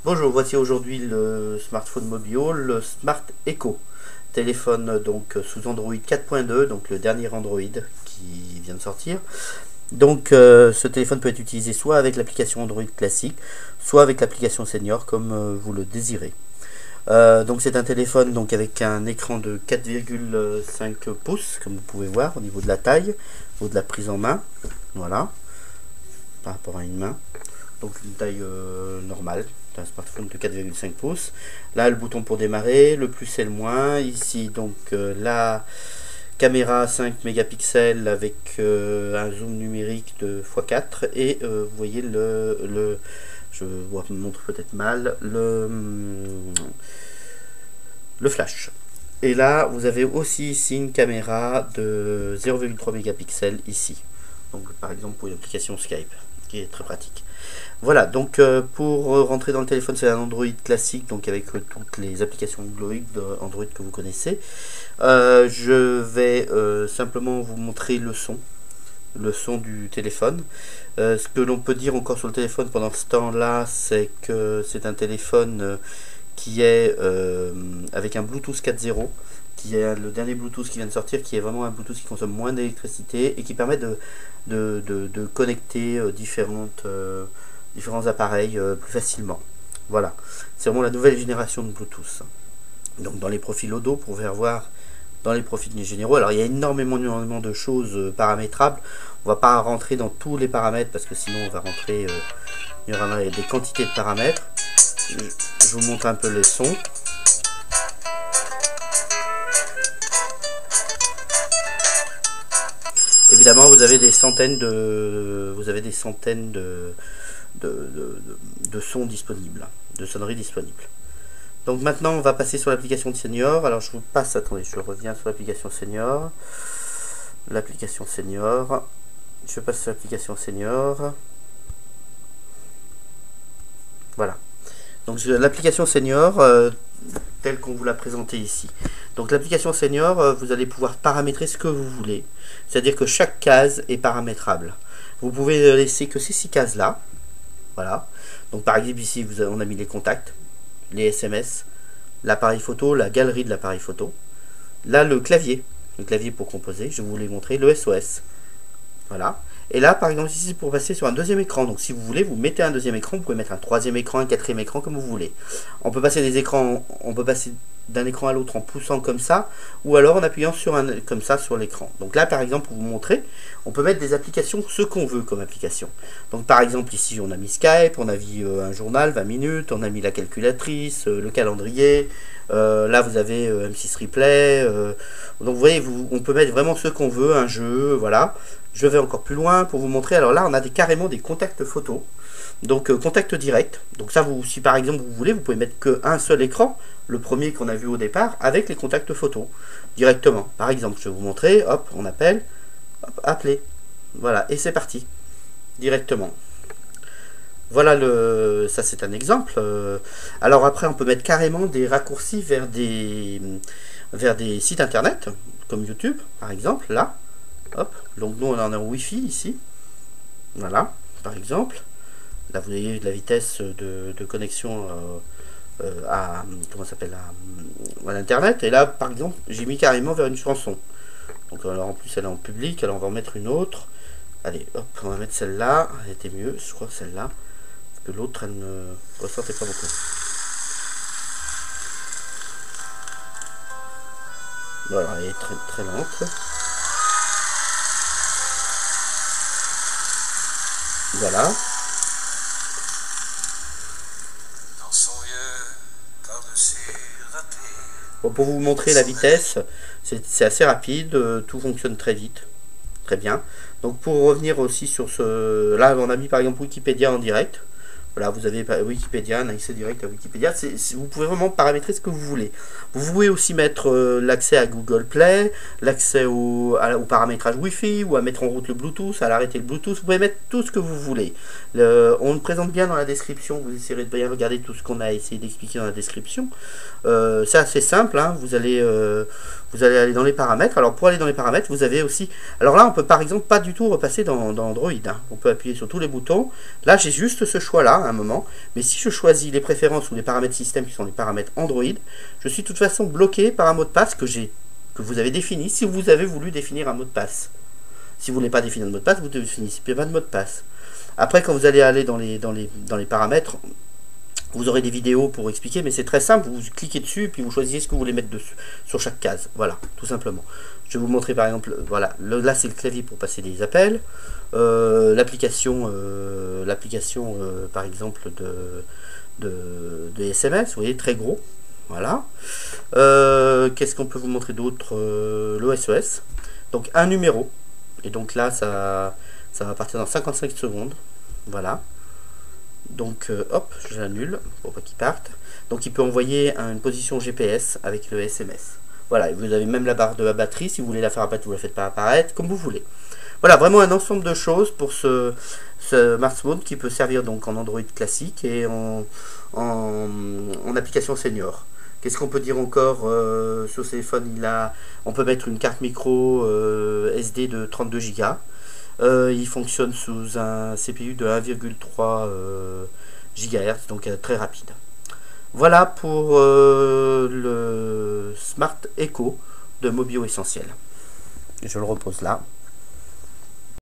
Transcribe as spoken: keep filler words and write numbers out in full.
Bonjour, voici aujourd'hui le smartphone mobile, le Smart Echo. Téléphone donc sous Android quatre point deux, donc le dernier Android qui vient de sortir. Donc euh, ce téléphone peut être utilisé soit avec l'application Android classique, soit avec l'application Senior comme euh, vous le désirez. Euh, donc c'est un téléphone donc avec un écran de quatre virgule cinq pouces, comme vous pouvez voir au niveau de la taille, au niveau de la prise en main. Voilà, par rapport à une main. Donc une taille euh, normale d'un smartphone de quatre virgule cinq pouces. Là le bouton pour démarrer, le plus et le moins. Ici donc euh, la caméra cinq mégapixels avec euh, un zoom numérique de fois quatre et euh, vous voyez le, le je vous montre peut-être mal le, le flash. Et là vous avez aussi ici une caméra de zéro virgule trois mégapixels ici. Donc par exemple pour une application Skype qui est très pratique. Voilà, donc euh, pour rentrer dans le téléphone, c'est un Android classique, donc avec euh, toutes les applications Android, euh, Android que vous connaissez. Euh, je vais euh, simplement vous montrer le son, le son du téléphone. Euh, ce que l'on peut dire encore sur le téléphone pendant ce temps-là, c'est que c'est un téléphone euh, qui est euh, avec un Bluetooth quatre point zéro, qui est le dernier Bluetooth qui vient de sortir, qui est vraiment un Bluetooth qui consomme moins d'électricité et qui permet de, de, de, de connecter euh, différentes, euh, différents appareils euh, plus facilement. Voilà, c'est vraiment la nouvelle génération de Bluetooth. Donc dans les profils audio, pour faire voir dans les profils généraux, alors il y a énormément, énormément de choses euh, paramétrables. On va pas rentrer dans tous les paramètres parce que sinon on va rentrer, euh, il y aura des quantités de paramètres. Je, je vous montre un peu les sons. Évidemment, vous avez des centaines de, vous avez des centaines de, de, de, de, de sons disponibles, de sonneries disponibles. Donc maintenant, on va passer sur l'application de Senior. Alors je vous passe, attendez, je reviens sur l'application Senior. L'application Senior. Je passe sur l'application Senior. Voilà. Donc l'application Senior, euh, telle qu'on vous l'a présentée ici. Donc l'application Senior, euh, vous allez pouvoir paramétrer ce que vous voulez. C'est-à-dire que chaque case est paramétrable. Vous pouvez laisser que ces six cases là. Voilà. Donc par exemple ici, vous avez, on a mis les contacts, les S M S, l'appareil photo, la galerie de l'appareil photo. Là le clavier, le clavier pour composer, je vais vous les montrer, le S O S. Voilà. Et là, par exemple, ici, c'est pour passer sur un deuxième écran. Donc, si vous voulez, vous mettez un deuxième écran. Vous pouvez mettre un troisième écran, un quatrième écran, comme vous voulez. On peut passer des écrans, on peut passer d'un écran à l'autre en poussant comme ça, ou alors en appuyant sur un comme ça sur l'écran. Donc là, par exemple, pour vous montrer, on peut mettre des applications, ce qu'on veut comme application. Donc, par exemple, ici, on a mis Skype, on a mis euh, un journal, vingt minutes, on a mis la calculatrice, euh, le calendrier. Euh, là, vous avez euh, M six Replay. Euh, donc, vous voyez, vous, on peut mettre vraiment ce qu'on veut, un jeu, voilà. Je vais encore plus loin pour vous montrer. Alors là, on a des, carrément des contacts photos. Donc, euh, contact direct. Donc ça, vous, si par exemple vous voulez, vous pouvez mettre qu'un seul écran, le premier qu'on a vu au départ, avec les contacts photos, directement. Par exemple, je vais vous montrer. Hop, on appelle. Hop, appeler. Voilà, et c'est parti. Directement. Voilà, le, ça c'est un exemple. Euh, alors après, on peut mettre carrément des raccourcis vers des, vers des sites internet, comme YouTube, par exemple, là. Hop, donc nous on en a un Wi-Fi ici. Voilà, par exemple. Là vous voyez de la vitesse de, de connexion euh, euh, à comment s'appelle à, à l'internet. Et là par exemple j'ai mis carrément vers une chanson. Donc alors en plus elle est en public, alors on va en mettre une autre. Allez, hop, on va mettre celle-là. Elle était mieux, je crois celle-là. Parce que l'autre elle ne ressortait pas beaucoup. Voilà, elle est très très lente. Voilà. Bon, pour vous montrer la vitesse, c'est assez rapide, euh, tout fonctionne très vite, très bien. Donc pour revenir aussi sur ce... Là on a mis par exemple Wikipédia en direct. Voilà, vous avez Wikipédia, un accès direct à Wikipédia. C'est, c'est, vous pouvez vraiment paramétrer ce que vous voulez. Vous pouvez aussi mettre euh, l'accès à Google Play, l'accès au, à, au paramétrage Wi-Fi, ou à mettre en route le Bluetooth, à l'arrêter le Bluetooth. Vous pouvez mettre tout ce que vous voulez. Le, on le présente bien dans la description. Vous essayerez de bien regarder tout ce qu'on a essayé d'expliquer dans la description. Euh, c'est assez simple. Hein. Vous allez, euh, vous allez aller dans les paramètres. Alors pour aller dans les paramètres, vous avez aussi... Alors là, on peut par exemple pas du tout repasser dans, dans Android. Hein. On peut appuyer sur tous les boutons. Là, j'ai juste ce choix-là. à un moment. Mais si je choisis les préférences ou les paramètres système qui sont les paramètres Android, je suis de toute façon bloqué par un mot de passe que, j'ai, que vous avez défini si vous avez voulu définir un mot de passe. Si vous ne voulez pas définir de mot de passe, vous ne définissez pas de mot de passe. Après, quand vous allez aller dans les, dans les, dans les paramètres, vous aurez des vidéos pour expliquer, mais c'est très simple, vous cliquez dessus et puis vous choisissez ce que vous voulez mettre dessus, sur chaque case. Voilà, tout simplement. Je vais vous montrer par exemple, voilà, le, là c'est le clavier pour passer des appels. Euh, l'application, euh, l'application euh, par exemple de, de, de S M S, vous voyez, très gros. Voilà. Euh, Qu'est-ce qu'on peut vous montrer d'autre? euh, Le S O S. Donc un numéro. Et donc là, ça, ça va partir dans cinquante-cinq secondes. Voilà. Donc euh, hop, je l'annule pour pas qu'il parte. Donc il peut envoyer une position G P S avec le S M S. Voilà, et vous avez même la barre de la batterie, si vous voulez la faire apparaître, vous la faites pas apparaître, comme vous voulez. Voilà, vraiment un ensemble de choses pour ce, ce smartphone qui peut servir donc en Android classique et en, en, en application senior. Qu'est-ce qu'on peut dire encore euh, sur ce téléphone? Il a, on peut mettre une carte micro euh, S D de trente-deux giga. Euh, il fonctionne sous un C P U de un virgule trois euh, gigahertz, donc euh, très rapide. Voilà pour euh, le Smart Echo de Mobio Essentiel. Je le repose là.